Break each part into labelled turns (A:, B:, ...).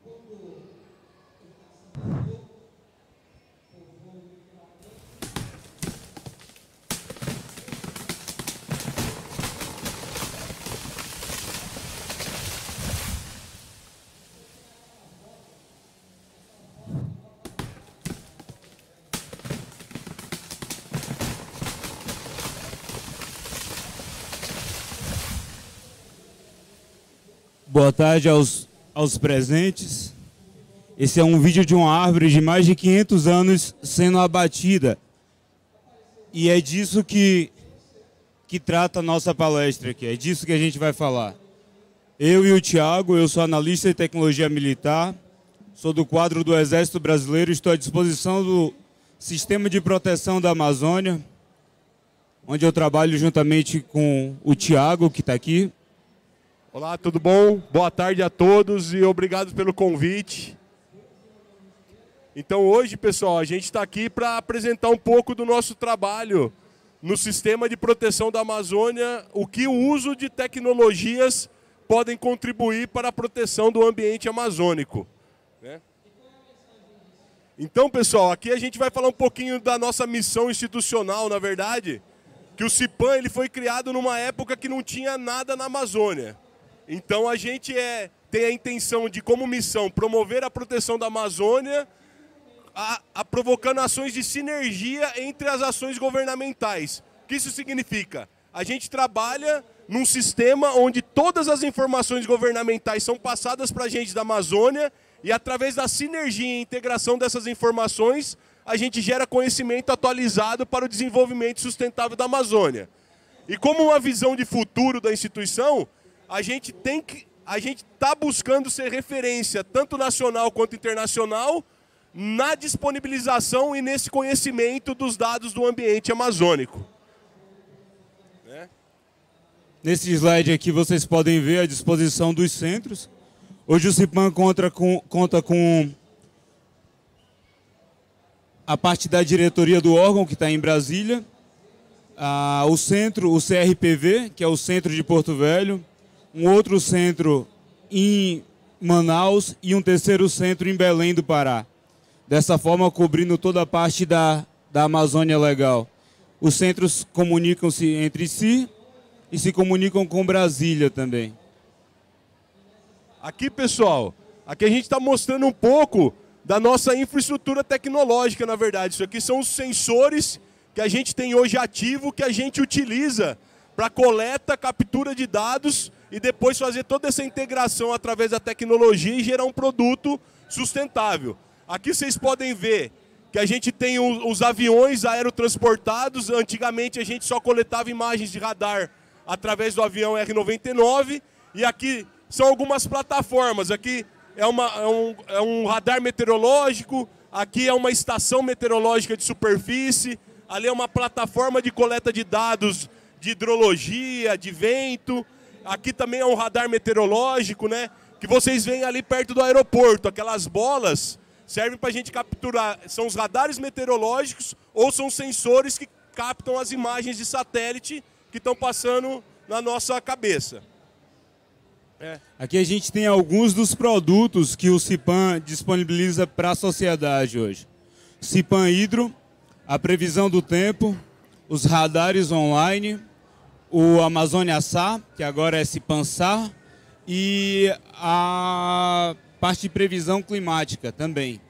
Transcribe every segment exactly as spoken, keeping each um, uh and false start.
A: Boa tarde aos, aos presentes. Esse é um vídeo de uma árvore de mais de quinhentos anos sendo abatida. E é disso que, que trata a nossa palestra aqui, é disso que a gente vai falar. Eu e o Thiago, eu sou analista em tecnologia militar, sou do quadro do Exército Brasileiro, estou à disposição do Sistema de Proteção da Amazônia, onde eu trabalho juntamente com o Thiago, que está aqui.
B: Olá, tudo bom? Boa tarde a todos e obrigado pelo convite. Então hoje, pessoal, a gente está aqui para apresentar um pouco do nosso trabalho no Sistema de Proteção da Amazônia, o que o uso de tecnologias podem contribuir para a proteção do ambiente amazônico, né? Então, pessoal, aqui a gente vai falar um pouquinho da nossa missão institucional, na verdade, que o CIPAM ele foi criado numa época que não tinha nada na Amazônia. Então a gente é, tem a intenção de, como missão, promover a proteção da Amazônia, a, a provocando ações de sinergia entre as ações governamentais. O que isso significa? A gente trabalha num sistema onde todas as informações governamentais são passadas para a gente da Amazônia e através da sinergia e integração dessas informações, a gente gera conhecimento atualizado para o desenvolvimento sustentável da Amazônia. E como uma visão de futuro da instituição, a gente tem que, a gente está buscando ser referência, tanto nacional quanto internacional, na disponibilização e nesse conhecimento dos dados do ambiente amazônico. É.
A: Nesse slide aqui vocês podem ver a disposição dos centros. Hoje o CIPAM conta com, conta com a parte da diretoria do órgão, que está em Brasília, ah, o centro, o C R P V, que é o centro de Porto Velho, um outro centro em Manaus e um terceiro centro em Belém do Pará. Dessa forma, cobrindo toda a parte da, da Amazônia Legal. Os centros comunicam-se entre si e se comunicam com Brasília também.
B: Aqui, pessoal, aqui a gente está mostrando um pouco da nossa infraestrutura tecnológica, na verdade. Isso aqui são os sensores que a gente tem hoje ativo, que a gente utiliza para coleta, captura de dados e depois fazer toda essa integração através da tecnologia e gerar um produto sustentável. Aqui vocês podem ver que a gente tem os aviões aerotransportados. Antigamente a gente só coletava imagens de radar através do avião R noventa e nove. E aqui são algumas plataformas. Aqui é, uma, é, um, é um radar meteorológico, aqui é uma estação meteorológica de superfície, ali é uma plataforma de coleta de dados de hidrologia, de vento. Aqui também é um radar meteorológico, né? Que vocês veem ali perto do aeroporto. Aquelas bolas servem para a gente capturar. São os radares meteorológicos ou são sensores que captam as imagens de satélite que estão passando na nossa cabeça. É.
A: Aqui a gente tem alguns dos produtos que o CIPAM disponibiliza para a sociedade hoje. CIPAM Hidro, a previsão do tempo, os radares online, o Amazônia S A, que agora é CIPAM S A, e a parte de previsão climática também.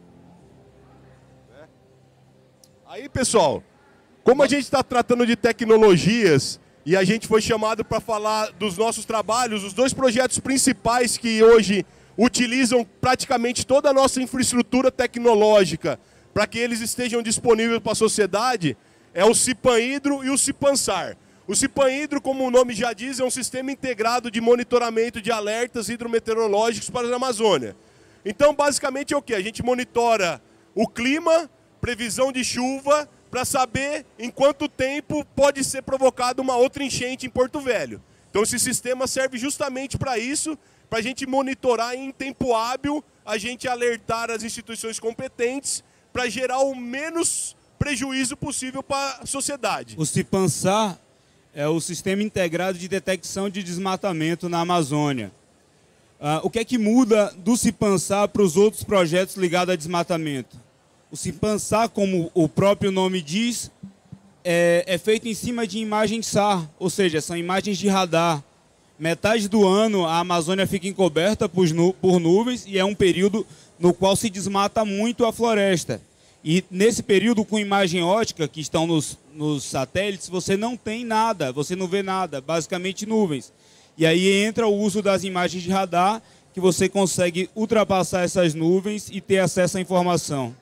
B: Aí, pessoal, como a gente está tratando de tecnologias e a gente foi chamado para falar dos nossos trabalhos, os dois projetos principais que hoje utilizam praticamente toda a nossa infraestrutura tecnológica para que eles estejam disponíveis para a sociedade, é o CIPAM Hidro e o CIPAM S A R. O CIPAM Hidro, como o nome já diz, é um sistema integrado de monitoramento de alertas hidrometeorológicos para a Amazônia. Então, basicamente é o quê? A gente monitora o clima, previsão de chuva, para saber em quanto tempo pode ser provocada uma outra enchente em Porto Velho. Então, esse sistema serve justamente para isso, para a gente monitorar em tempo hábil, a gente alertar as instituições competentes para gerar o menos prejuízo possível para a sociedade.
A: O CIPAM S A R é o Sistema Integrado de Detecção de Desmatamento na Amazônia. Uh, o que é que muda do Cipansar para os outros projetos ligados a desmatamento? O Cipansar, como o próprio nome diz, é, é feito em cima de imagens S A R, ou seja, são imagens de radar. Metade do ano a Amazônia fica encoberta por, nu por nuvens e é um período no qual se desmata muito a floresta. E nesse período, com imagem ótica, que estão nos, nos satélites, você não tem nada, você não vê nada, basicamente nuvens. E aí entra o uso das imagens de radar, que você consegue ultrapassar essas nuvens e ter acesso à informação.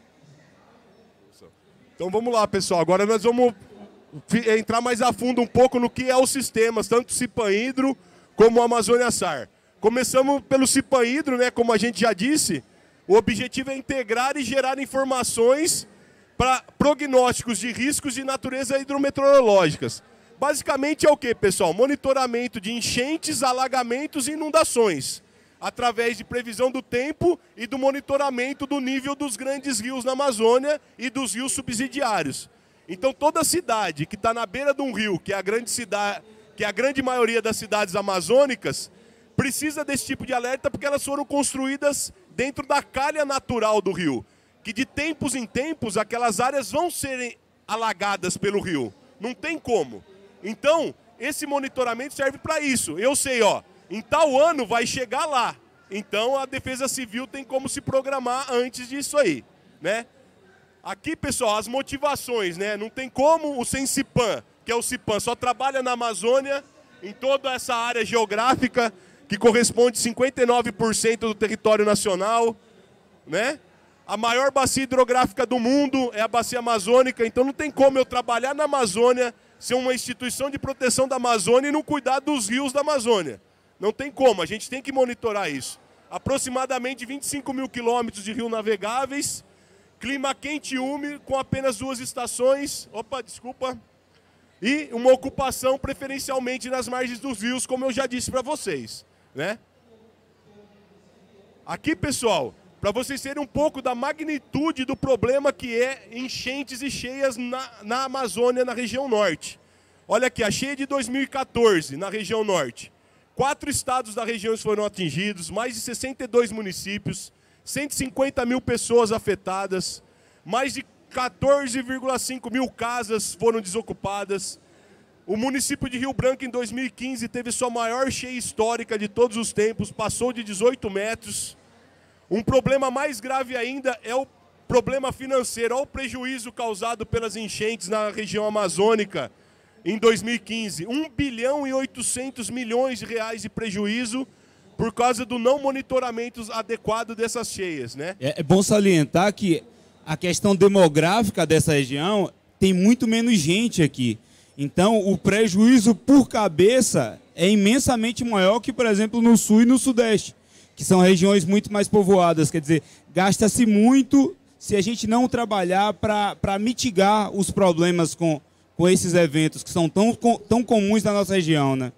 B: Então vamos lá, pessoal. Agora nós vamos entrar mais a fundo um pouco no que é os sistemas, tanto o Cipanhidro como o Amazônia S A R. Começamos pelo Cipanhidro, né, como a gente já disse. O objetivo é integrar e gerar informações para prognósticos de riscos de natureza hidrometeorológicas. Basicamente é o que, pessoal? Monitoramento de enchentes, alagamentos e inundações, através de previsão do tempo e do monitoramento do nível dos grandes rios na Amazônia e dos rios subsidiários. Então toda cidade que está na beira de um rio, que é a grande cidade, que é a grande maioria das cidades amazônicas, precisa desse tipo de alerta porque elas foram construídas dentro da calha natural do rio, que de tempos em tempos aquelas áreas vão serem alagadas pelo rio. Não tem como. Então, esse monitoramento serve para isso. Eu sei, ó, em tal ano vai chegar lá. Então, a Defesa Civil tem como se programar antes disso aí, né? Aqui, pessoal, as motivações, né? Não tem como o Sensipan, que é o Cipan, só trabalha na Amazônia, em toda essa área geográfica, que corresponde a cinquenta e nove por cento do território nacional, né? A maior bacia hidrográfica do mundo é a bacia amazônica, então não tem como eu trabalhar na Amazônia, ser uma instituição de proteção da Amazônia e não cuidar dos rios da Amazônia. Não tem como, a gente tem que monitorar isso. Aproximadamente vinte e cinco mil quilômetros de rio navegáveis, clima quente e úmido, com apenas duas estações, opa, desculpa, e uma ocupação preferencialmente nas margens dos rios, como eu já disse para vocês, né? Aqui, pessoal, para vocês terem um pouco da magnitude do problema que é enchentes e cheias na, na Amazônia, na região norte. Olha aqui, a cheia de dois mil e quatorze, na região norte. Quatro estados da região foram atingidos, mais de sessenta e dois municípios, cento e cinquenta mil pessoas afetadas, mais de quatorze vírgula cinco mil casas foram desocupadas. O município de Rio Branco, em dois mil e quinze, teve sua maior cheia histórica de todos os tempos, passou de dezoito metros. Um problema mais grave ainda é o problema financeiro, olha o prejuízo causado pelas enchentes na região amazônica em dois mil e quinze. um bilhão e oitocentos milhões de reais de prejuízo por causa do não monitoramento adequado dessas cheias, né?
A: É, é bom salientar que a questão demográfica dessa região tem muito menos gente aqui. Então, o prejuízo por cabeça é imensamente maior que, por exemplo, no sul e no sudeste, que são regiões muito mais povoadas. Quer dizer, gasta-se muito se a gente não trabalhar para mitigar os problemas com, com esses eventos que são tão, tão comuns na nossa região, né?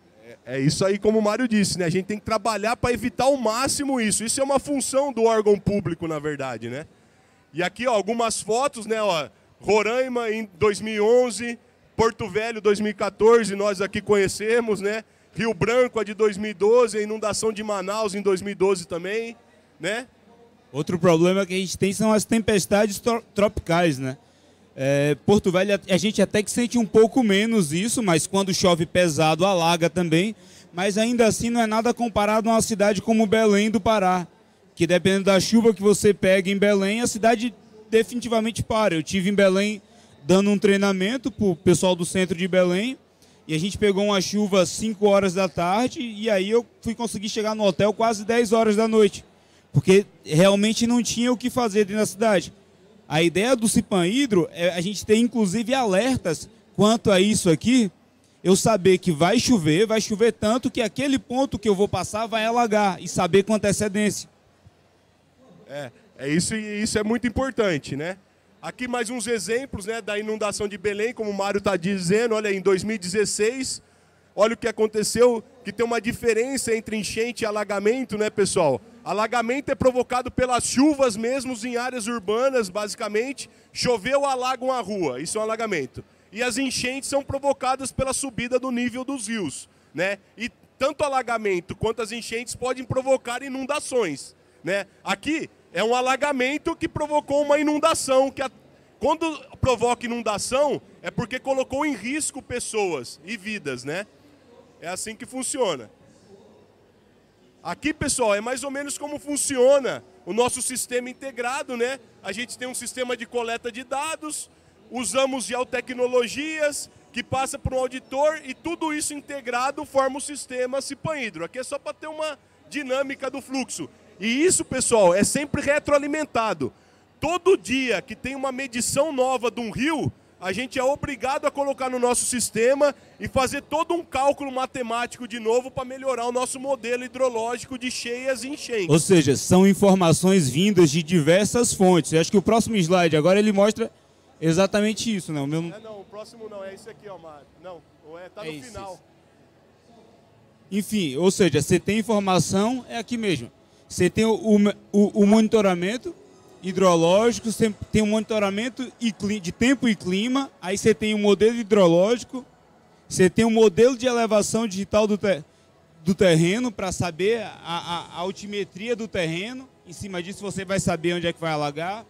B: É isso aí, como o Mário disse, né? A gente tem que trabalhar para evitar ao máximo isso. Isso é uma função do órgão público, na verdade, né? E aqui, ó, algumas fotos, né? Ó, Roraima em dois mil e onze, Porto Velho dois mil e quatorze, nós aqui conhecemos, né? Rio Branco, a de dois mil e doze, a inundação de Manaus em dois mil e doze também, né?
A: Outro problema que a gente tem são as tempestades tropicais, né? É, Porto Velho, a gente até que sente um pouco menos isso, mas quando chove pesado, alaga também. Mas ainda assim não é nada comparado a uma cidade como Belém do Pará, que dependendo da chuva que você pega em Belém, a cidade definitivamente para. Eu tive em Belém dando um treinamento para o pessoal do centro de Belém, e a gente pegou uma chuva às cinco horas da tarde, e aí eu fui conseguir chegar no hotel quase dez horas da noite, porque realmente não tinha o que fazer dentro da cidade. A ideia do Cipanhidro é a gente ter, inclusive, alertas quanto a isso aqui, eu saber que vai chover, vai chover tanto que aquele ponto que eu vou passar vai alagar, e saber com antecedência.
B: É, é isso, e isso é muito importante, né? Aqui mais uns exemplos, né, da inundação de Belém, como o Mário está dizendo. Olha, em dois mil e dezesseis, olha o que aconteceu, que tem uma diferença entre enchente e alagamento, né, pessoal? Alagamento é provocado pelas chuvas mesmo em áreas urbanas, basicamente. Choveu, alaga uma rua, isso é um alagamento. E as enchentes são provocadas pela subida do nível dos rios, né? E tanto alagamento quanto as enchentes podem provocar inundações, né? Aqui é um alagamento que provocou uma inundação, que a, quando provoca inundação é porque colocou em risco pessoas e vidas, né? É assim que funciona. Aqui, pessoal, é mais ou menos como funciona o nosso sistema integrado, né? A gente tem um sistema de coleta de dados, usamos geotecnologias, que passa por um auditor e tudo isso integrado forma o sistema Cipan-Hidro. Aqui é só para ter uma dinâmica do fluxo. E isso, pessoal, é sempre retroalimentado. Todo dia que tem uma medição nova de um rio, a gente é obrigado a colocar no nosso sistema e fazer todo um cálculo matemático de novo para melhorar o nosso modelo hidrológico de cheias e enchentes.
A: Ou seja, são informações vindas de diversas fontes. Eu acho que o próximo slide agora ele mostra exatamente isso, né? O meu...
B: É, não, o próximo não, é esse aqui, ó, Mário. Não, é, tá no
A: é isso,
B: final.
A: Isso. Enfim, ou seja, você tem informação, é aqui mesmo. Você tem o, o, o monitoramento hidrológico, você tem o monitoramento de tempo e clima, aí você tem o modelo hidrológico, você tem o modelo de elevação digital do, ter, do terreno para saber a, a, a altimetria do terreno. Em cima disso você vai saber onde é que vai alagar.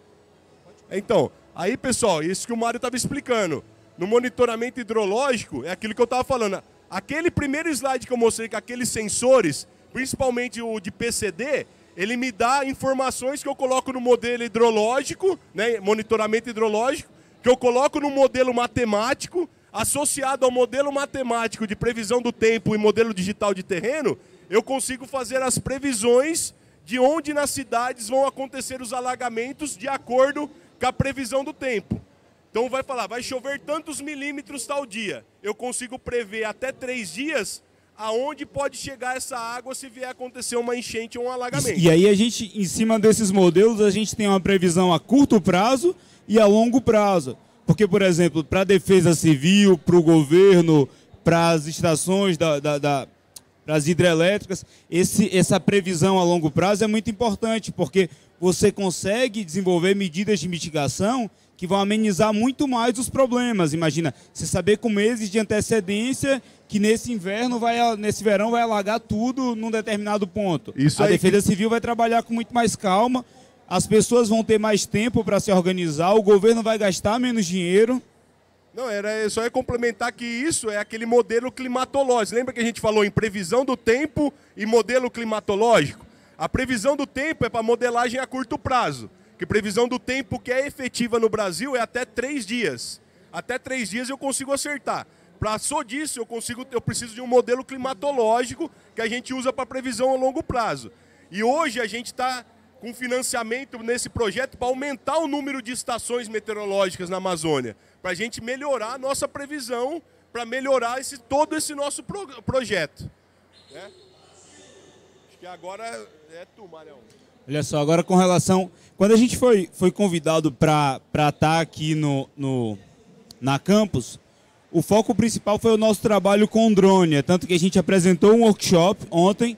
B: Então, aí, pessoal, isso que o Mário estava explicando. No monitoramento hidrológico, é aquilo que eu estava falando. Aquele primeiro slide que eu mostrei com aqueles sensores, principalmente o de P C D, ele me dá informações que eu coloco no modelo hidrológico, né, monitoramento hidrológico, que eu coloco no modelo matemático, associado ao modelo matemático de previsão do tempo e modelo digital de terreno, eu consigo fazer as previsões de onde nas cidades vão acontecer os alagamentos de acordo com a previsão do tempo. Então vai falar, vai chover tantos milímetros tal dia. Eu consigo prever até três dias aonde pode chegar essa água se vier acontecer uma enchente ou um alagamento.
A: E aí a gente, em cima desses modelos, a gente tem uma previsão a curto prazo e a longo prazo. Porque, por exemplo, para a Defesa Civil, para o governo, para as estações, da, da, da, para as hidrelétricas, esse, essa previsão a longo prazo é muito importante, porque você consegue desenvolver medidas de mitigação que vão amenizar muito mais os problemas. Imagina, você saber com meses de antecedência que nesse inverno, vai, nesse verão, vai alagar tudo num determinado ponto.
B: Isso
A: a
B: aí
A: Defesa
B: que...
A: Civil vai trabalhar com muito mais calma, as pessoas vão ter mais tempo para se organizar, o governo vai gastar menos dinheiro.
B: Não, era, só ia complementar que isso é aquele modelo climatológico. Lembra que a gente falou em previsão do tempo e modelo climatológico? A previsão do tempo é para modelagem a curto prazo. Que previsão do tempo que é efetiva no Brasil é até três dias. Até três dias eu consigo acertar. Passou disso, eu, consigo, eu preciso de um modelo climatológico que a gente usa para previsão a longo prazo. E hoje a gente está com financiamento nesse projeto para aumentar o número de estações meteorológicas na Amazônia. Para a gente melhorar a nossa previsão, para melhorar esse, todo esse nosso pro, projeto. Né? Acho que agora é tu, Marião.
A: Olha só, agora com relação... Quando a gente foi, foi convidado para estar aqui no, no, na campus, o foco principal foi o nosso trabalho com drone. É tanto que a gente apresentou um workshop ontem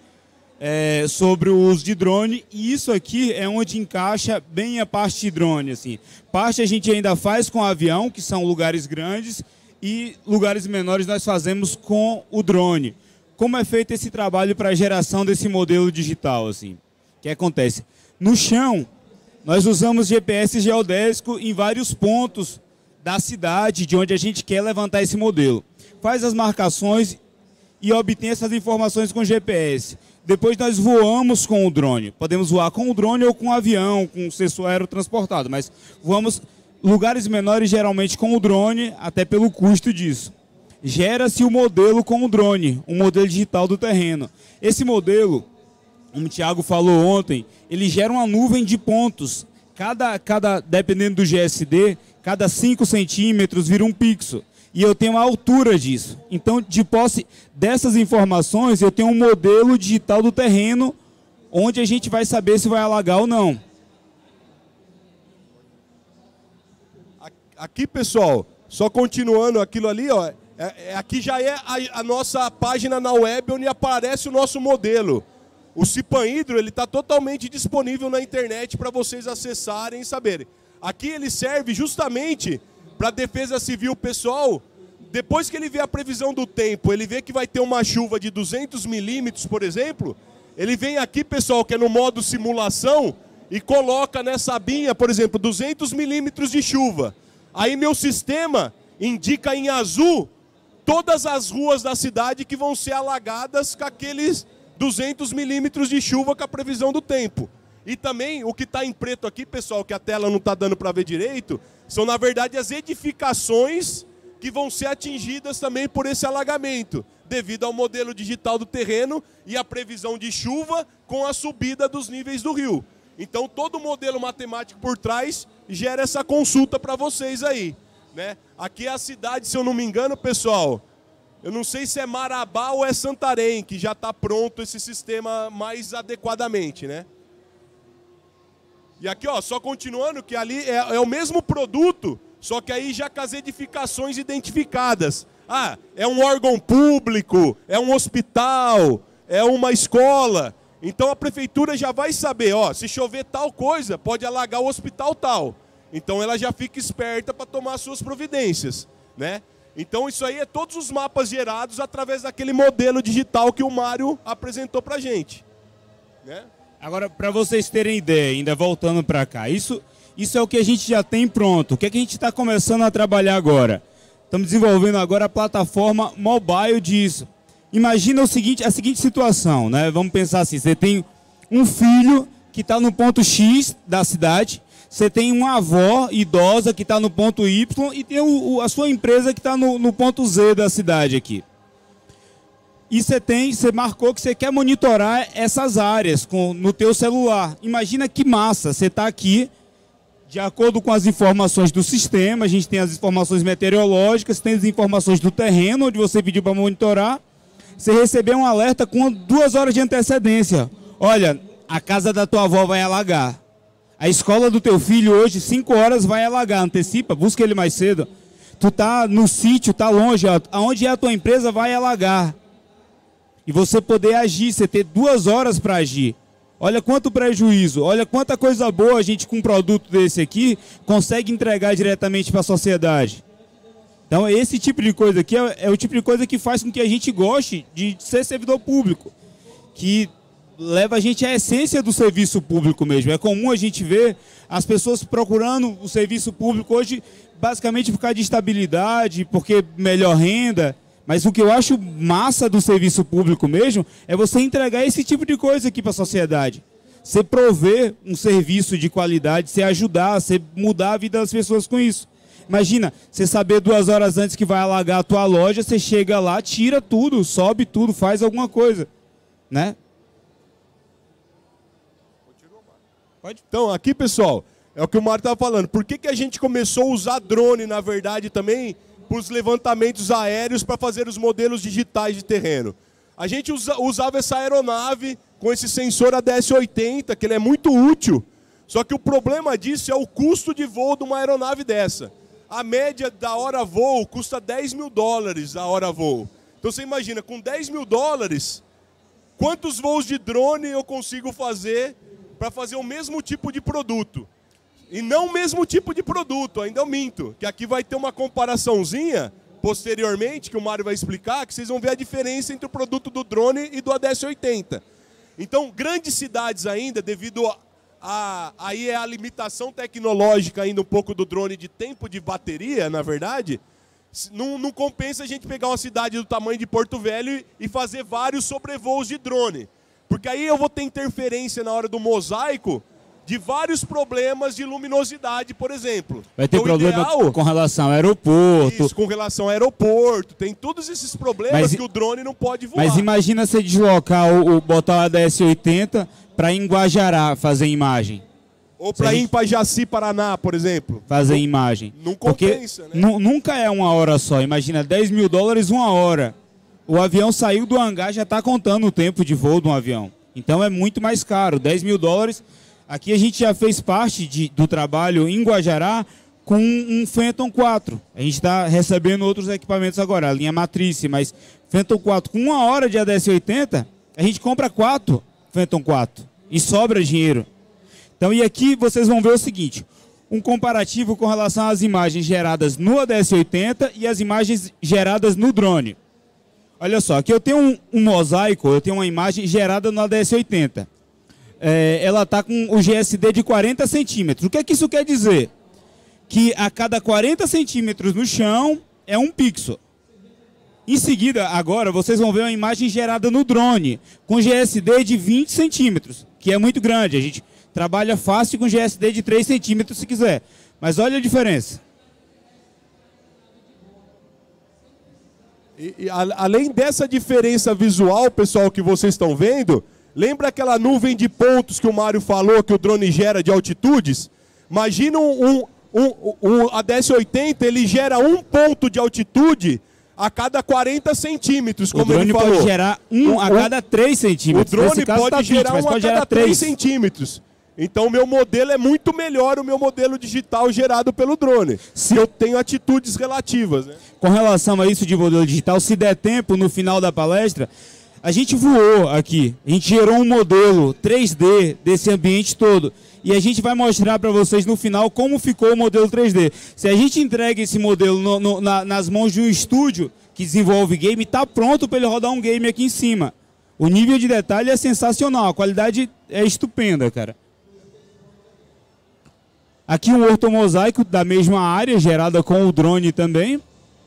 A: é, sobre o uso de drone. E isso aqui é onde encaixa bem a parte de drone. Assim. Parte a gente ainda faz com avião, que são lugares grandes, e lugares menores nós fazemos com o drone. Como é feito esse trabalho para a geração desse modelo digital? Assim? O que acontece? No chão, nós usamos G P S geodésico em vários pontos da cidade, de onde a gente quer levantar esse modelo. Faz as marcações e obtém essas informações com G P S. Depois nós voamos com o drone. Podemos voar com o drone ou com o avião, com o sensor aerotransportado, mas voamos lugares menores geralmente com o drone, até pelo custo disso. Gera-se o modelo com o drone, um modelo digital do terreno. Esse modelo, como o Thiago falou ontem, ele gera uma nuvem de pontos. Cada, cada, dependendo do G S D, cada cinco centímetros vira um pixel. E eu tenho a altura disso. Então, de posse dessas informações, eu tenho um modelo digital do terreno, onde a gente vai saber se vai alagar ou não.
B: Aqui, pessoal, só continuando aquilo ali, ó, é, é, aqui já é a, a nossa página na web, onde aparece o nosso modelo. O Cipan-Hidro está totalmente disponível na internet para vocês acessarem e saberem. Aqui ele serve justamente para a Defesa Civil pessoal depois que ele vê a previsão do tempo, ele vê que vai ter uma chuva de duzentos milímetros, por exemplo, ele vem aqui, pessoal, que é no modo simulação, e coloca nessa abinha, por exemplo, duzentos milímetros de chuva. Aí meu sistema indica em azul todas as ruas da cidade que vão ser alagadas com aqueles duzentos milímetros de chuva com a previsão do tempo. E também o que está em preto aqui, pessoal, que a tela não está dando para ver direito, são na verdade as edificações que vão ser atingidas também por esse alagamento, devido ao modelo digital do terreno e a previsão de chuva com a subida dos níveis do rio. Então todo o modelo matemático por trás gera essa consulta para vocês aí, né? Aqui é a cidade, se eu não me engano, pessoal, eu não sei se é Marabá ou é Santarém, que já está pronto esse sistema mais adequadamente, né? E aqui, ó, só continuando, que ali é, é o mesmo produto, só que aí já com as edificações identificadas. Ah, é um órgão público, é um hospital, é uma escola. Então a prefeitura já vai saber, ó, se chover tal coisa, pode alagar o hospital tal. Então ela já fica esperta para tomar as suas providências, né? Então isso aí é todos os mapas gerados através daquele modelo digital que o Mário apresentou para a gente, né?
A: Agora, para vocês terem ideia, ainda voltando para cá, isso, isso é o que a gente já tem pronto. O que, é que a gente está começando a trabalhar agora? Estamos desenvolvendo agora a plataforma mobile disso. Imagina o seguinte, a seguinte situação, né? Vamos pensar assim, você tem um filho que está no ponto X da cidade, você tem uma avó idosa que está no ponto Y e tem o, o, a sua empresa que está no, no ponto Z da cidade aqui. E você tem, você marcou que você quer monitorar essas áreas com, no teu celular. Imagina que massa, você está aqui, de acordo com as informações do sistema, a gente tem as informações meteorológicas, tem as informações do terreno, onde você pediu para monitorar, você recebeu um alerta com duas horas de antecedência. Olha, a casa da tua avó vai alagar. A escola do teu filho hoje, cinco horas, vai alagar. Antecipa, busca ele mais cedo. Tu tá no sítio, tá longe, ó, aonde é a tua empresa vai alagar. E você poder agir, você ter duas horas para agir. Olha quanto prejuízo, olha quanta coisa boa a gente com um produto desse aqui consegue entregar diretamente para a sociedade. Então esse tipo de coisa aqui é, é o tipo de coisa que faz com que a gente goste de ser servidor público. Que leva a gente à essência do serviço público mesmo. É comum a gente ver as pessoas procurando o serviço público hoje basicamente por causa de estabilidade, porque melhor renda. Mas o que eu acho massa do serviço público mesmo é você entregar esse tipo de coisa aqui para a sociedade. Você prover um serviço de qualidade, você ajudar, você mudar a vida das pessoas com isso. Imagina, você saber duas horas antes que vai alagar a tua loja, você chega lá, tira tudo, sobe tudo, faz alguma coisa, né?
B: Pode? Então, aqui, pessoal, é o que o Mário estava falando. Por que, que a gente começou a usar drone, na verdade, também para os levantamentos aéreos para fazer os modelos digitais de terreno? A gente usa, usava essa aeronave com esse sensor A D S oitenta, que ele é muito útil, só que o problema disso é o custo de voo de uma aeronave dessa. A média da hora voo custa dez mil dólares a hora voo. Então você imagina, com dez mil dólares, quantos voos de drone eu consigo fazer para fazer o mesmo tipo de produto? E não o mesmo tipo de produto, ainda eu minto, que aqui vai ter uma comparaçãozinha posteriormente, que o Mário vai explicar, que vocês vão ver a diferença entre o produto do drone e do A D S oitenta. Então, grandes cidades ainda, devido a, a aí é a limitação tecnológica ainda um pouco do drone de tempo de bateria, na verdade, não, não compensa a gente pegar uma cidade do tamanho de Porto Velho e fazer vários sobrevoos de drone. Porque aí eu vou ter interferência na hora do mosaico de vários problemas de luminosidade, por exemplo.
A: Vai ter
B: então,
A: problema
B: ideal,
A: com relação ao aeroporto.
B: Isso, com relação ao aeroporto. Tem todos esses problemas
A: mas,
B: que o drone não pode voar.
A: Mas imagina você deslocar, o, o botar o A D S oitenta para em Guajará fazer imagem.
B: Ou para ir para Jaci, Paraná, por exemplo.
A: Fazer não, imagem.
B: Não compensa,
A: porque
B: né?
A: Nunca é uma hora só. Imagina, dez mil dólares uma hora. O avião saiu do hangar, já está contando o tempo de voo de um avião. Então é muito mais caro. dez mil dólares. Aqui a gente já fez parte de, do trabalho em Guajará com um Phantom quatro. A gente está recebendo outros equipamentos agora, a linha Matrice, mas Phantom quatro, com uma hora de A D S oitenta, a gente compra quatro Phantom quatro e sobra dinheiro. Então, e aqui vocês vão ver o seguinte, um comparativo com relação às imagens geradas no A D S oitenta e as imagens geradas no drone. Olha só, aqui eu tenho um, um mosaico, eu tenho uma imagem gerada no A D S oitenta. É, ela está com o G S D de quarenta centímetros. O que é que isso quer dizer? Que a cada quarenta centímetros no chão é um pixel. Em seguida, agora, vocês vão ver uma imagem gerada no drone, com G S D de vinte centímetros, que é muito grande. A gente trabalha fácil com G S D de três centímetros se quiser. Mas olha a diferença.
B: E, e, a, além dessa diferença visual, pessoal, que vocês estão vendo, lembra aquela nuvem de pontos que o Mário falou que o drone gera de altitudes? Imagina um, um, um, um A D S oitenta, ele gera um ponto de altitude a cada quarenta centímetros, como ele falou.
A: O drone pode gerar um o, a cada três centímetros.
B: O drone pode tá gerar vinte, um a cada três centímetros. Então o meu modelo é muito melhor, o meu modelo digital gerado pelo drone. Se eu tenho atitudes relativas, né?
A: Com relação a isso de modelo digital, se der tempo no final da palestra, a gente voou aqui. A gente gerou um modelo três D desse ambiente todo. E a gente vai mostrar para vocês no final como ficou o modelo três D. Se a gente entrega esse modelo no, no, na, nas mãos de um estúdio que desenvolve game, está pronto para ele rodar um game aqui em cima. O nível de detalhe é sensacional, a qualidade é estupenda, cara. Aqui um ortomosaico da mesma área, gerada com o drone também.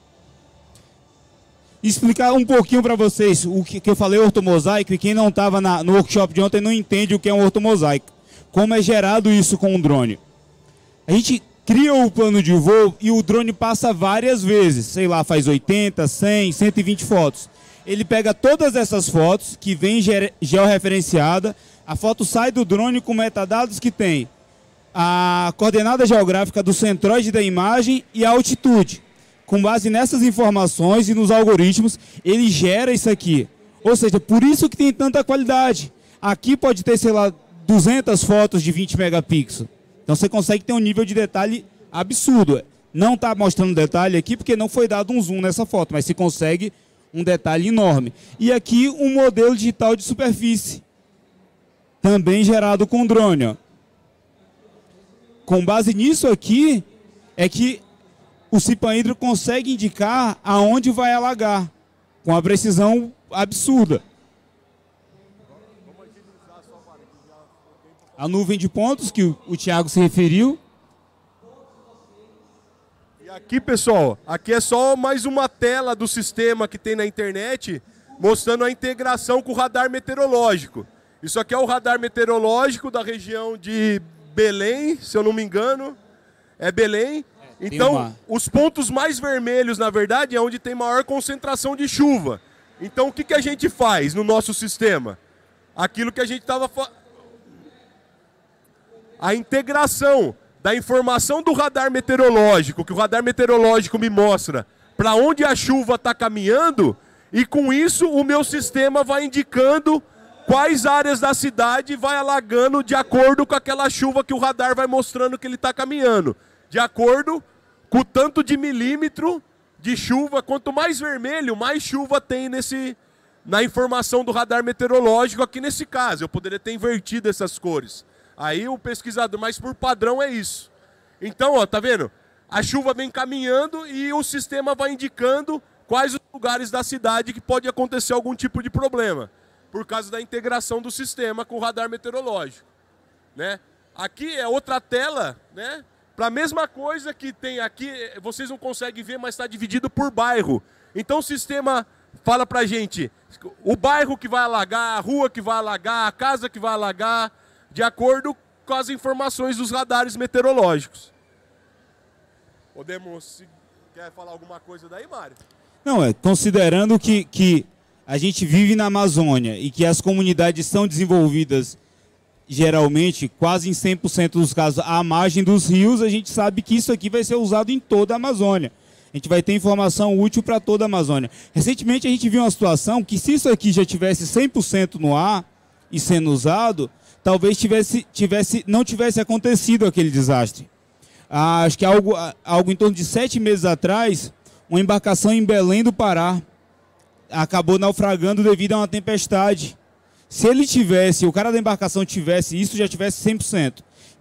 A: Explicar um pouquinho para vocês o que, que eu falei ortomosaico, e quem não estava no workshop de ontem não entende o que é um ortomosaico. Como é gerado isso com o drone. A gente cria o plano de voo e o drone passa várias vezes. Sei lá, faz oitenta, cem, cento e vinte fotos. Ele pega todas essas fotos, que vem georreferenciada. A foto sai do drone com metadados que tem a coordenada geográfica do centroide da imagem e a altitude. Com base nessas informações e nos algoritmos, ele gera isso aqui. Ou seja, por isso que tem tanta qualidade. Aqui pode ter, sei lá, duzentas fotos de vinte megapixels. Então você consegue ter um nível de detalhe absurdo. Não está mostrando detalhe aqui porque não foi dado um zoom nessa foto, mas se consegue um detalhe enorme. E aqui um modelo digital de superfície, também gerado com drone. Ó. Com base nisso aqui, é que o Cipan Hydro consegue indicar aonde vai alagar, com a precisão absurda. A nuvem de pontos que o, o Thiago se referiu.
B: E aqui, pessoal, aqui é só mais uma tela do sistema que tem na internet, mostrando a integração com o radar meteorológico. Isso aqui é o radar meteorológico da região de Belém, se eu não me engano. É Belém. É, então, uma... os pontos mais vermelhos, na verdade, é onde tem maior concentração de chuva. Então, o que, que a gente faz no nosso sistema? Aquilo que a gente estava falando. A integração da informação do radar meteorológico, que o radar meteorológico me mostra para onde a chuva está caminhando, e com isso o meu sistema vai indicando quais áreas da cidade vai alagando de acordo com aquela chuva que o radar vai mostrando que ele está caminhando. De acordo com o tanto de milímetro de chuva, quanto mais vermelho, mais chuva tem nesse, na informação do radar meteorológico aqui nesse caso. Eu poderia ter invertido essas cores. Aí o pesquisador, mas por padrão é isso. Então, ó, tá vendo? A chuva vem caminhando e o sistema vai indicando quais os lugares da cidade que pode acontecer algum tipo de problema, por causa da integração do sistema com o radar meteorológico, né? Aqui é outra tela, né? Para a mesma coisa que tem aqui, vocês não conseguem ver, mas está dividido por bairro. Então o sistema fala pra gente o bairro que vai alagar, a rua que vai alagar, a casa que vai alagar, de acordo com as informações dos radares meteorológicos. Podemos, quer falar alguma coisa daí, Mário?
A: Não, é, considerando que, que a gente vive na Amazônia e que as comunidades são desenvolvidas, geralmente, quase em cem por cento dos casos, à margem dos rios, a gente sabe que isso aqui vai ser usado em toda a Amazônia. A gente vai ter informação útil para toda a Amazônia. Recentemente a gente viu uma situação que, se isso aqui já tivesse cem por cento no ar e sendo usado, talvez tivesse, tivesse, não tivesse acontecido aquele desastre. Ah, acho que algo, algo em torno de sete meses atrás, uma embarcação em Belém do Pará acabou naufragando devido a uma tempestade. Se ele tivesse, o cara da embarcação tivesse isso, já tivesse cem por cento.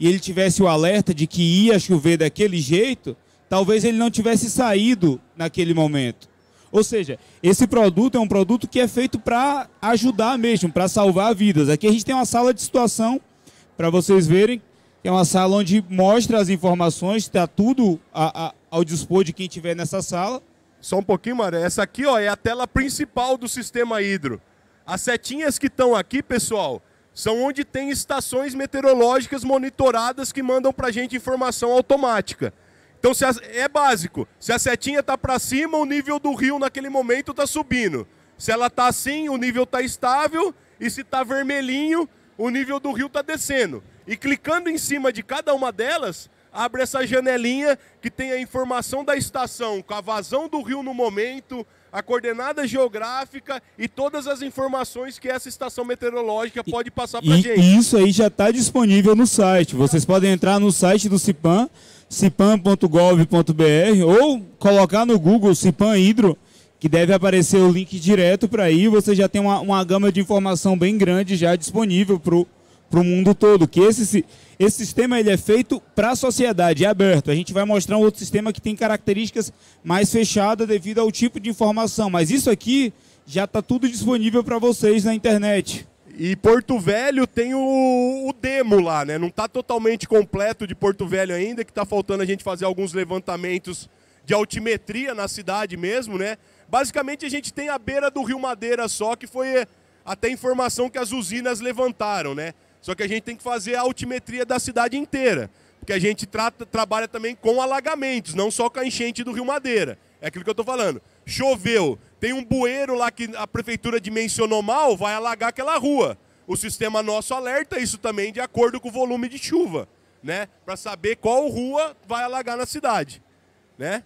A: e ele tivesse o alerta de que ia chover daquele jeito, talvez ele não tivesse saído naquele momento. Ou seja, esse produto é um produto que é feito para ajudar mesmo, para salvar vidas. Aqui a gente tem uma sala de situação, para vocês verem, que é uma sala onde mostra as informações, está tudo a, a, ao dispor de quem estiver nessa sala.
B: Só um pouquinho, Mário. Essa aqui, ó, é a tela principal do sistema hidro. As setinhas que estão aqui, pessoal, são onde tem estações meteorológicas monitoradas que mandam para a gente informação automática. Então, se a, é básico. Se a setinha está para cima, o nível do rio naquele momento está subindo. Se ela está assim, o nível está estável. E se está vermelhinho, o nível do rio está descendo. E clicando em cima de cada uma delas, abre essa janelinha que tem a informação da estação, com a vazão do rio no momento, a coordenada geográfica e todas as informações que essa estação meteorológica pode passar para a gente.
A: E isso aí já está disponível no site. Vocês podem entrar no site do CIPAM, cipam ponto gov ponto br, ou colocar no Google CIPAM Hidro, que deve aparecer o link direto para aí. Você já tem uma, uma gama de informação bem grande já disponível para o mundo todo. Que esse, esse sistema ele é feito para a sociedade, é aberto. A gente vai mostrar um outro sistema que tem características mais fechadas devido ao tipo de informação. Mas isso aqui já está tudo disponível para vocês na internet.
B: E Porto Velho tem o, o demo lá, né? Não está totalmente completo de Porto Velho ainda, que está faltando a gente fazer alguns levantamentos de altimetria na cidade mesmo, né? Basicamente a gente tem a beira do Rio Madeira só, que foi até a informação que as usinas levantaram, né? Só que a gente tem que fazer a altimetria da cidade inteira, porque a gente trata, trabalha também com alagamentos, não só com a enchente do Rio Madeira. É aquilo que eu estou falando. Choveu, tem um bueiro lá que a prefeitura dimensionou mal, vai alagar aquela rua. O sistema nosso alerta isso também de acordo com o volume de chuva, né? Para saber qual rua vai alagar na cidade, né?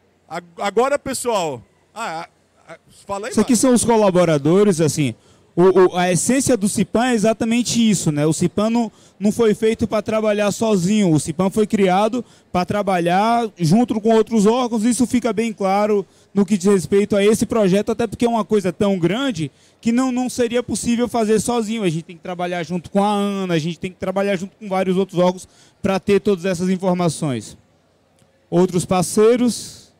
B: Agora, pessoal, ah, fala aí.
A: Isso aqui são os colaboradores, assim. O, o, a essência do CIPAM é exatamente isso, né? O CIPAM não, não foi feito para trabalhar sozinho. O CIPAM foi criado para trabalhar junto com outros órgãos. Isso fica bem claro no que diz respeito a esse projeto, até porque é uma coisa tão grande que não, não seria possível fazer sozinho. A gente tem que trabalhar junto com a ANA, a gente tem que trabalhar junto com vários outros órgãos para ter todas essas informações. Outros parceiros.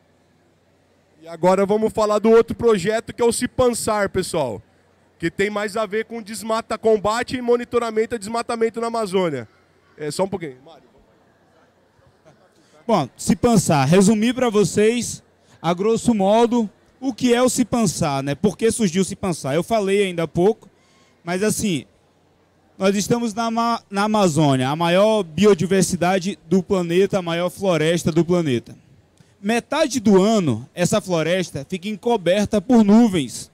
B: E agora vamos falar do outro projeto que é o CIPANSAR, pessoal, que tem mais a ver com desmata, combate e monitoramento a desmatamento na Amazônia. É, só um pouquinho. Mário.
A: Bom, CIPANSAR, resumir para vocês, a grosso modo, o que é o CIPANSAR, né? Por que surgiu o CIPANSAR? Eu falei ainda há pouco, mas assim, nós estamos na, na Amazônia, a maior biodiversidade do planeta, a maior floresta do planeta. Metade do ano, essa floresta fica encoberta por nuvens.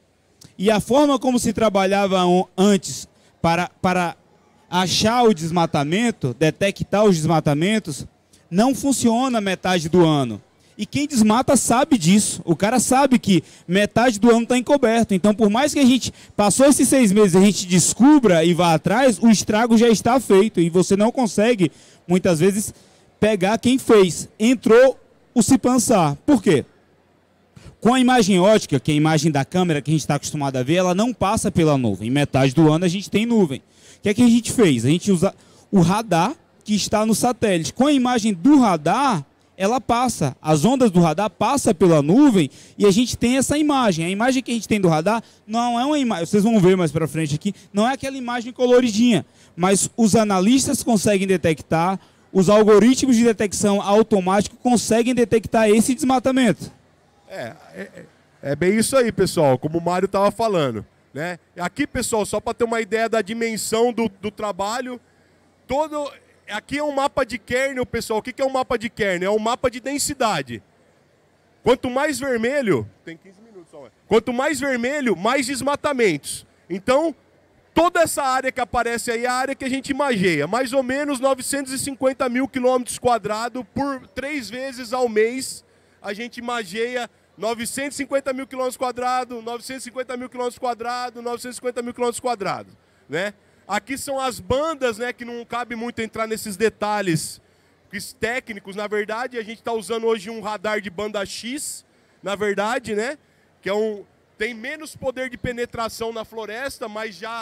A: E a forma como se trabalhava antes para, para achar o desmatamento, detectar os desmatamentos, não funciona metade do ano. E quem desmata sabe disso. O cara sabe que metade do ano está encoberto. Então, por mais que a gente passou esses seis meses, a gente descubra e vá atrás, o estrago já está feito. E você não consegue, muitas vezes, pegar quem fez. Entrou o CIPANSAR. Por quê? Com a imagem ótica, que é a imagem da câmera que a gente está acostumado a ver, ela não passa pela nuvem. Em metade do ano a gente tem nuvem. O que é que a gente fez? A gente usa o radar que está no satélite. Com a imagem do radar, ela passa. As ondas do radar passam pela nuvem e a gente tem essa imagem. A imagem que a gente tem do radar não é uma imagem, vocês vão ver mais para frente aqui, não é aquela imagem coloridinha, mas os analistas conseguem detectar, os algoritmos de detecção automático conseguem detectar esse desmatamento.
B: É, é, é bem isso aí, pessoal, como o Mário estava falando, né? Aqui, pessoal, só para ter uma ideia da dimensão do, do trabalho, todo, aqui é um mapa de kernel, pessoal. O que, que é um mapa de kernel? É um mapa de densidade. Quanto mais vermelho, tem quinze minutos só, quanto mais vermelho, mais desmatamentos. Então, toda essa área que aparece aí é a área que a gente imageia, mais ou menos novecentos e cinquenta mil quilômetros quadrados por três vezes ao mês, a gente imageia novecentos e cinquenta mil quilômetros quadrados, novecentos e cinquenta mil quilômetros quadrados, novecentos e cinquenta mil quilômetros quadrados, né? Aqui são as bandas, né, que não cabe muito entrar nesses detalhes técnicos, na verdade. A gente está usando hoje um radar de banda X, na verdade, né, que é um, tem menos poder de penetração na floresta, mas já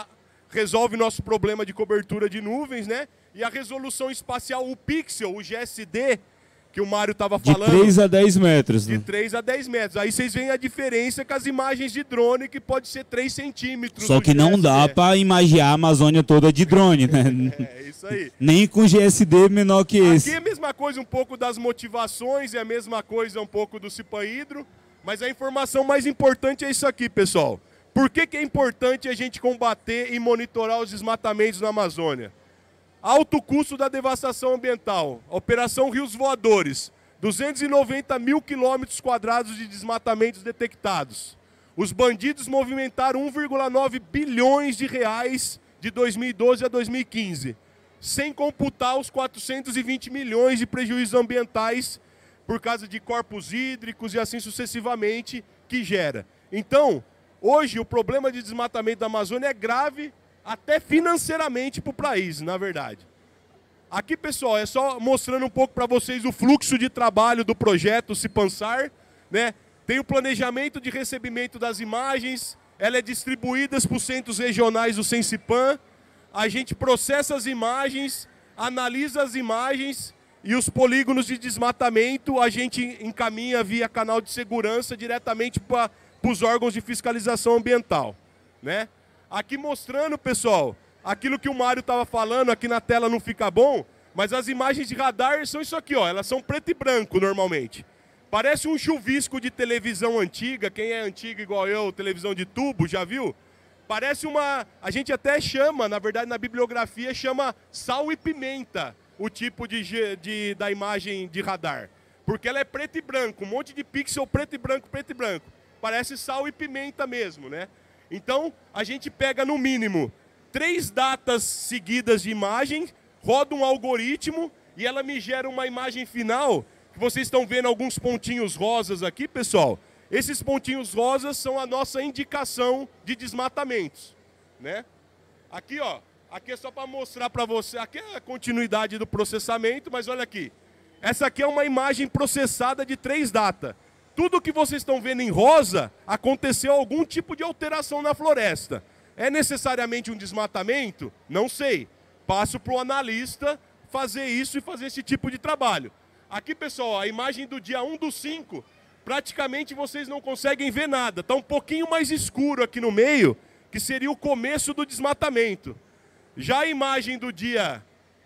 B: resolve nosso problema de cobertura de nuvens, né? E a resolução espacial, o pixel, o G S D, que o Mário estava falando.
A: De três a dez metros.
B: De
A: né?
B: três a dez metros. Aí vocês veem a diferença com as imagens de drone, que pode ser três centímetros.
A: Só que não dá para imaginar a Amazônia toda de drone, né?
B: É, isso aí.
A: Nem com G S D menor que esse.
B: Aqui é a mesma coisa um pouco das motivações, é a mesma coisa um pouco do Cipanhidro, mas a informação mais importante é isso aqui, pessoal. Por que que é importante a gente combater e monitorar os desmatamentos na Amazônia? Alto custo da devastação ambiental. Operação Rios Voadores. duzentos e noventa mil quilômetros quadrados de desmatamentos detectados. Os bandidos movimentaram um vírgula nove bilhões de reais de dois mil e doze a dois mil e quinze, sem computar os quatrocentos e vinte milhões de prejuízos ambientais por causa de corpos hídricos e assim sucessivamente que gera. Então, hoje o problema de desmatamento da Amazônia é grave até financeiramente para o país, na verdade. Aqui, pessoal, é só mostrando um pouco para vocês o fluxo de trabalho do projeto Cipansar, né? Tem o planejamento de recebimento das imagens, ela é distribuída para os centros regionais do Sensipan, a gente processa as imagens, analisa as imagens e os polígonos de desmatamento a gente encaminha via canal de segurança diretamente para os órgãos de fiscalização ambiental, né? Aqui mostrando, pessoal, aquilo que o Mário estava falando, aqui na tela não fica bom, mas as imagens de radar são isso aqui, ó, elas são preto e branco normalmente. Parece um chuvisco de televisão antiga, quem é antigo igual eu, televisão de tubo, já viu? Parece uma, a gente até chama, na verdade na bibliografia chama sal e pimenta, o tipo de, de, da imagem de radar. Porque ela é preto e branco, um monte de pixel preto e branco, preto e branco. Parece sal e pimenta mesmo, né? Então, a gente pega no mínimo três datas seguidas de imagem, roda um algoritmo e ela me gera uma imagem final, que vocês estão vendo alguns pontinhos rosas aqui, pessoal. Esses pontinhos rosas são a nossa indicação de desmatamentos, né? Aqui, ó, aqui é só para mostrar para você, aqui é a continuidade do processamento, mas olha aqui. Essa aqui é uma imagem processada de três datas. Tudo que vocês estão vendo em rosa, aconteceu algum tipo de alteração na floresta. É necessariamente um desmatamento? Não sei. Passo para o analista fazer isso e fazer esse tipo de trabalho. Aqui, pessoal, a imagem do dia um do cinco, praticamente vocês não conseguem ver nada. Está um pouquinho mais escuro aqui no meio, que seria o começo do desmatamento. Já a imagem do dia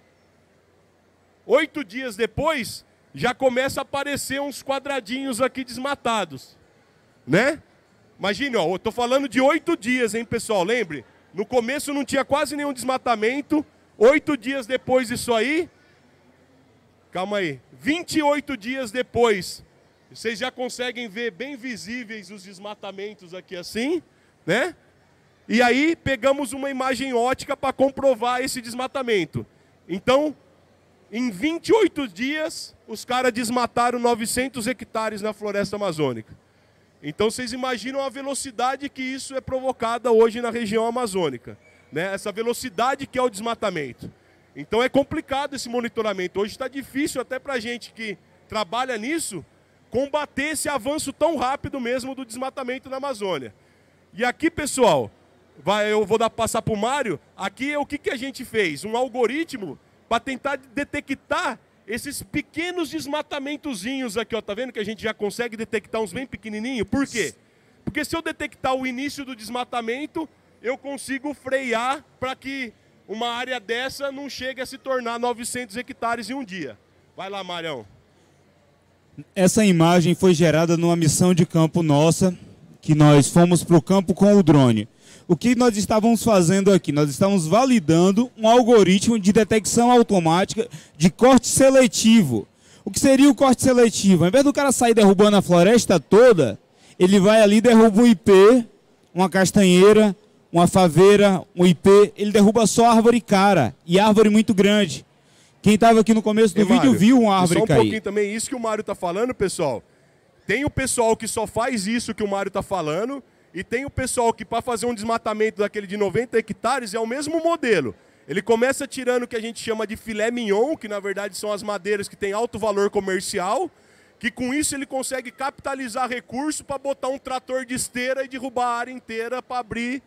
B: oito dias depois, já começa a aparecer uns quadradinhos aqui desmatados, né? Imagine, ó, eu tô falando de oito dias, hein, pessoal? Lembre, no começo não tinha quase nenhum desmatamento, oito dias depois disso aí, calma aí, vinte e oito dias depois, vocês já conseguem ver bem visíveis os desmatamentos aqui assim, né? E aí pegamos uma imagem ótica para comprovar esse desmatamento. Então, em vinte e oito dias, os caras desmataram novecentos hectares na floresta amazônica. Então vocês imaginam a velocidade que isso é provocada hoje na região amazônica, né? Essa velocidade que é o desmatamento. Então é complicado esse monitoramento. Hoje está difícil até para a gente que trabalha nisso, combater esse avanço tão rápido mesmo do desmatamento na Amazônia. E aqui, pessoal, vai, eu vou dar, passar para o Mário, aqui é o que, que a gente fez? Um algoritmo para tentar detectar esses pequenos desmatamentozinhos aqui, ó, tá vendo que a gente já consegue detectar uns bem pequenininhos? Por quê? Porque se eu detectar o início do desmatamento, eu consigo frear para que uma área dessa não chegue a se tornar novecentos hectares em um dia. Vai lá, Marião.
A: Essa imagem foi gerada numa missão de campo nossa, que nós fomos para o campo com o drone. O que nós estávamos fazendo aqui? Nós estávamos validando um algoritmo de detecção automática de corte seletivo. O que seria o corte seletivo? Ao invés do cara sair derrubando a floresta toda, ele vai ali e derruba um ipê, uma castanheira, uma faveira, um ipê, ele derruba só árvore cara, e árvore muito grande. Quem estava aqui no começo do
B: Ei,
A: vídeo
B: Mário,
A: viu uma árvore
B: só um
A: cair.
B: pouquinho também, isso que o Mário está falando, pessoal. Tem o pessoal que só faz isso que o Mário está falando, e tem o pessoal que, para fazer um desmatamento daquele de noventa hectares, é o mesmo modelo. Ele começa tirando o que a gente chama de filé mignon, que na verdade são as madeiras que têm alto valor comercial, que com isso ele consegue capitalizar recurso para botar um trator de esteira e derrubar a área inteira para abrir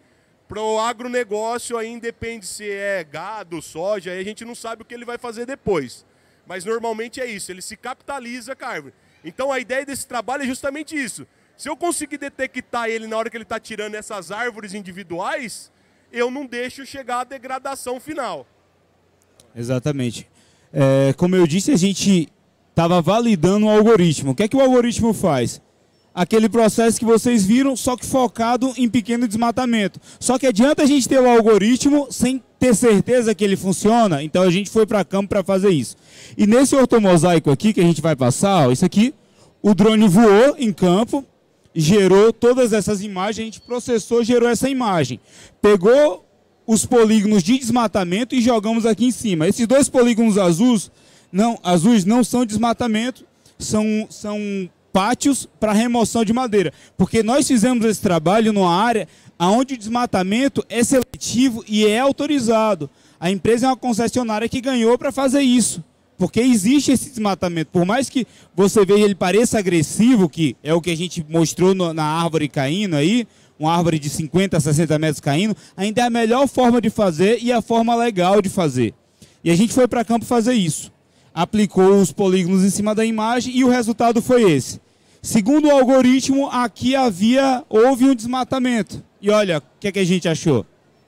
B: para o agronegócio aí independe se é gado, soja, aí a gente não sabe o que ele vai fazer depois. Mas normalmente é isso, ele se capitaliza com a árvore. Então a ideia desse trabalho é justamente isso. Se eu conseguir detectar ele na hora que ele está tirando essas árvores individuais, eu não deixo chegar à degradação final.
A: Exatamente. É, como eu disse, a gente estava validando o algoritmo. O que é que o algoritmo faz? Aquele processo que vocês viram, só que focado em pequeno desmatamento. Só que adianta a gente ter o algoritmo sem ter certeza que ele funciona, então a gente foi para campo para fazer isso. E nesse ortomosaico aqui que a gente vai passar, ó, isso aqui, o drone voou em campo, gerou todas essas imagens, a gente processou, gerou essa imagem. Pegou os polígonos de desmatamento e jogamos aqui em cima. Esses dois polígonos azuis não, azuis não são desmatamento, são... são pátios para remoção de madeira, porque nós fizemos esse trabalho numa área onde o desmatamento é seletivo e é autorizado. A empresa é uma concessionária que ganhou para fazer isso, porque existe esse desmatamento. Por mais que você veja ele pareça agressivo, que é o que a gente mostrou no, na árvore caindo aí, uma árvore de cinquenta a sessenta metros caindo, ainda é a melhor forma de fazer e a forma legal de fazer. E a gente foi para campo fazer isso. Aplicou os polígonos em cima da imagem e o resultado foi esse. Segundo o algoritmo, aqui havia, houve um desmatamento. E olha, o que, é que a gente achou?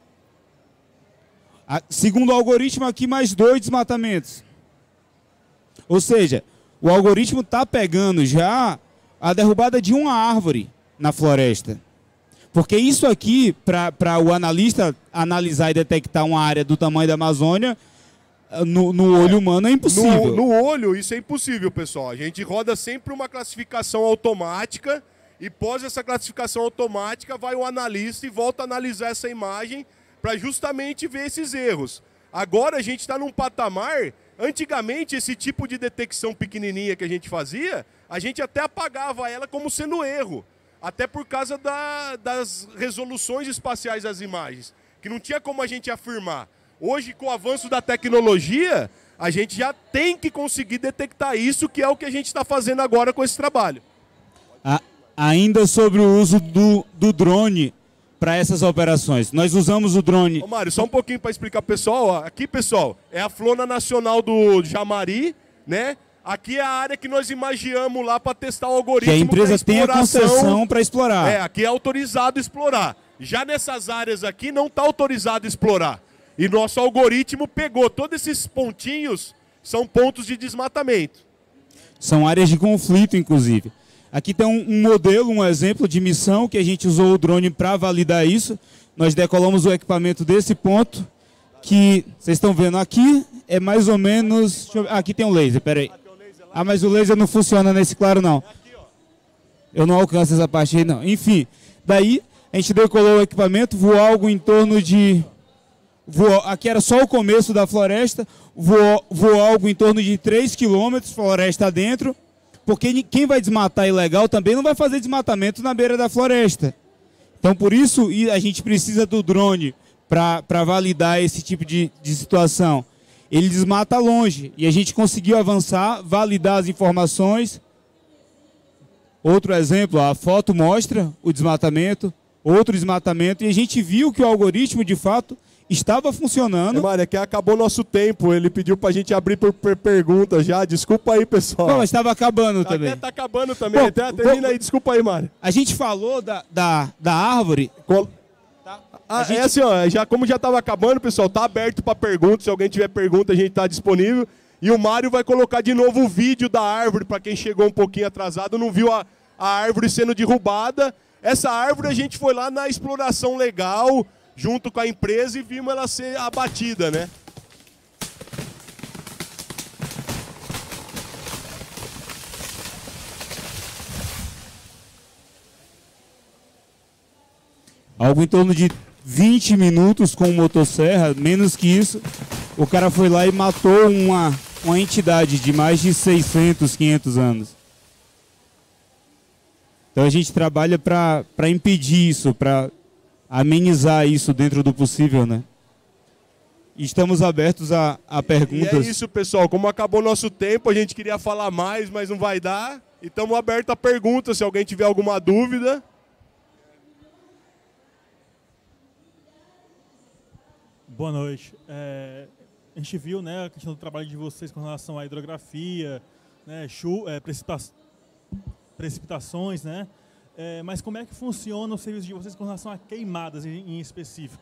A: A, segundo o algoritmo, aqui mais dois desmatamentos. Ou seja, o algoritmo está pegando já a derrubada de uma árvore na floresta. Porque isso aqui, para o analista analisar e detectar uma área do tamanho da Amazônia, No, no olho humano é impossível.
B: No, no olho, isso é impossível, pessoal. A gente roda sempre uma classificação automática e pós essa classificação automática vai o analista e volta a analisar essa imagem para justamente ver esses erros. Agora a gente está num patamar, antigamente esse tipo de detecção pequenininha que a gente fazia, a gente até apagava ela como sendo erro. Até por causa da, das resoluções espaciais das imagens, que não tinha como a gente afirmar. Hoje, com o avanço da tecnologia, a gente já tem que conseguir detectar isso, que é o que a gente está fazendo agora com esse trabalho.
A: A, ainda sobre o uso do, do drone para essas operações. Nós usamos o drone...
B: Ô, Mário, só um pouquinho para explicar para o pessoal. Ó. Aqui, pessoal, é a Flona Nacional do Jamari, né? Aqui é a área que nós imagiamos lá para testar o algoritmo.
A: Que a empresa tem a concessão para explorar.
B: É, aqui é autorizado explorar. Já nessas áreas aqui não está autorizado explorar. E nosso algoritmo pegou todos esses pontinhos, são pontos de desmatamento.
A: São áreas de conflito, inclusive. Aqui tem um, um modelo, um exemplo de missão que a gente usou o drone para validar isso. Nós decolamos o equipamento desse ponto, que vocês estão vendo aqui, é mais ou menos... Deixa eu ver, ah, aqui tem um laser, peraí. Ah, mas o laser não funciona nesse claro, não. Eu não alcanço essa parte aí, não. Enfim, daí a gente decolou o equipamento, voou algo em torno de... Voou, aqui era só o começo da floresta, voou, voou algo em torno de três quilômetros, floresta dentro, porque quem vai desmatar ilegal também não vai fazer desmatamento na beira da floresta. Então, por isso, a gente precisa do drone para validar esse tipo de, de situação. Ele desmata longe e a gente conseguiu avançar, validar as informações. Outro exemplo, a foto mostra o desmatamento, outro desmatamento, e a gente viu que o algoritmo, de fato, estava funcionando.
B: É, Mário, aqui acabou nosso tempo. Ele pediu pra gente abrir por, por perguntas já. Desculpa aí, pessoal.
A: Não, mas estava acabando
B: tá,
A: também.
B: Até tá acabando também.
A: Bom,
B: até, termina
A: bom,
B: aí, desculpa aí, Mário.
A: A gente falou da, da, da árvore.
B: Col tá. ah, gente... É assim, ó, já, como já estava acabando, pessoal, tá aberto para perguntas. Se alguém tiver pergunta, a gente tá disponível. E o Mário vai colocar de novo o vídeo da árvore, para quem chegou um pouquinho atrasado, não viu a, a árvore sendo derrubada. Essa árvore a gente foi lá na exploração legal, junto com a empresa, e vimos ela ser abatida, né?
A: Algo em torno de vinte minutos com motosserra, menos que isso, o cara foi lá e matou uma, uma entidade de mais de seiscentos, quinhentos anos. Então a gente trabalha para impedir isso, para amenizar isso dentro do possível, né? E estamos abertos a, a perguntas.
B: E é isso, pessoal. Como acabou nosso tempo, a gente queria falar mais, mas não vai dar. E estamos abertos a perguntas, se alguém tiver alguma dúvida.
C: Boa noite. É, a gente viu, né, a questão do trabalho de vocês com relação à hidrografia, né, chu é, precipita precipitações, né? É, mas como é que funciona o serviço de vocês com relação a queimadas em, em específico?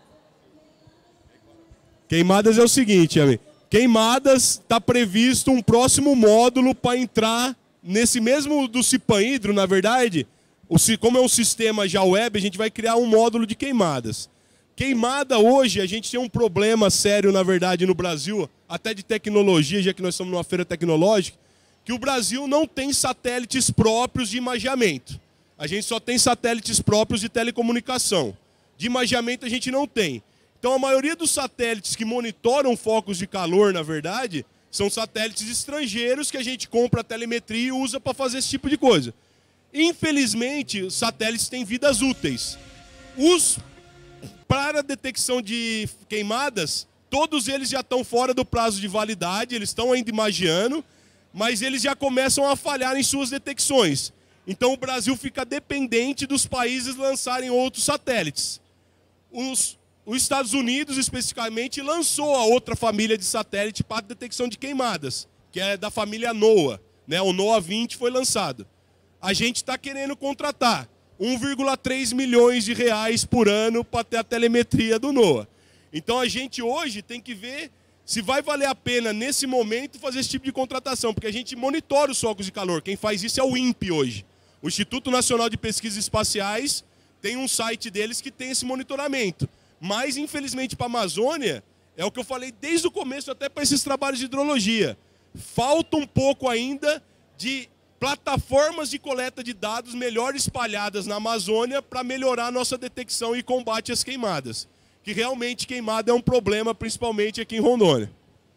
B: Queimadas é o seguinte, amigo. Queimadas, está previsto um próximo módulo para entrar nesse mesmo do Cipan Hidro, na verdade. O, como é um sistema já web, a gente vai criar um módulo de queimadas. Queimada hoje, a gente tem um problema sério, na verdade, no Brasil, até de tecnologia, já que nós estamos numa feira tecnológica, que o Brasil não tem satélites próprios de imageamento. A gente só tem satélites próprios de telecomunicação. De imageamento a gente não tem. Então, a maioria dos satélites que monitoram focos de calor, na verdade, são satélites estrangeiros que a gente compra a telemetria e usa para fazer esse tipo de coisa. Infelizmente, os satélites têm vidas úteis. Os, para a detecção de queimadas, todos eles já estão fora do prazo de validade, eles estão ainda imagiando, mas eles já começam a falhar em suas detecções. Então, o Brasil fica dependente dos países lançarem outros satélites. Os Os Estados Unidos, especificamente, lançou a outra família de satélite para detecção de queimadas, que é da família NOAA, né? O NOAA vinte foi lançado. A gente está querendo contratar um vírgula três milhões de reais por ano para ter a telemetria do NOAA. Então, a gente hoje tem que ver se vai valer a pena, nesse momento, fazer esse tipo de contratação, porque a gente monitora os focos de calor. Quem faz isso é o INPE hoje. O Instituto Nacional de Pesquisas Espaciais tem um site deles que tem esse monitoramento. Mas, infelizmente, para a Amazônia, é o que eu falei desde o começo, até para esses trabalhos de hidrologia. Falta um pouco ainda de plataformas de coleta de dados melhor espalhadas na Amazônia para melhorar a nossa detecção e combate às queimadas. Que realmente queimada é um problema, principalmente aqui em Rondônia.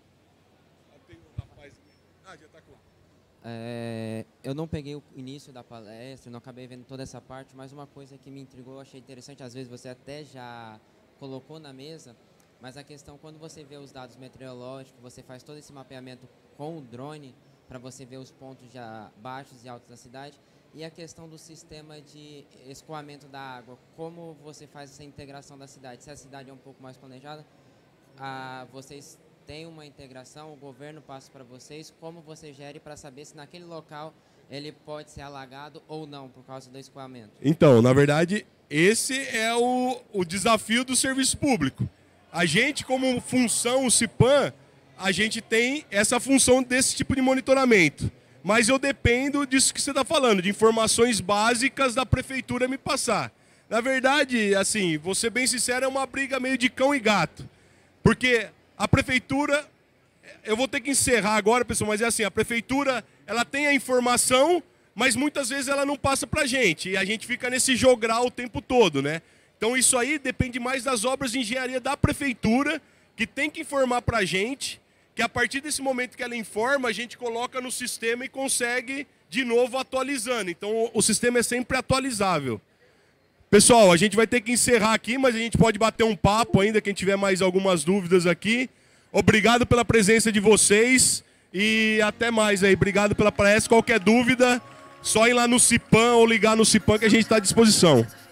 D: É, eu não peguei o início da palestra, não acabei vendo toda essa parte, mas uma coisa que me intrigou, eu achei interessante, às vezes você até já colocou na mesa, mas a questão, quando você vê os dados meteorológicos, você faz todo esse mapeamento com o drone, para você ver os pontos já baixos e altos da cidade, e a questão do sistema de escoamento da água, como você faz essa integração da cidade? Se a cidade é um pouco mais planejada, ah, vocês têm uma integração, o governo passa para vocês, como você gere para saber se naquele local ele pode ser alagado ou não, por causa do escoamento?
B: Então, na verdade, esse é o, o desafio do serviço público. A gente, como função, o Cipan, a gente tem essa função desse tipo de monitoramento. Mas eu dependo disso que você está falando, de informações básicas da prefeitura me passar. Na verdade, assim, vou ser bem sincero, é uma briga meio de cão e gato. Porque a prefeitura, eu vou ter que encerrar agora, pessoal, mas é assim, a prefeitura, ela tem a informação, mas muitas vezes ela não passa para a gente, e a gente fica nesse jogral o tempo todo, né? Então isso aí depende mais das obras de engenharia da prefeitura, que tem que informar para a gente, que a partir desse momento que ela informa, a gente coloca no sistema e consegue de novo atualizando. Então o sistema é sempre atualizável. Pessoal, a gente vai ter que encerrar aqui, mas a gente pode bater um papo ainda, quem tiver mais algumas dúvidas aqui. Obrigado pela presença de vocês e até mais aí. Obrigado pela palestra. Qualquer dúvida, só ir lá no Cipan ou ligar no Cipan que a gente está à disposição.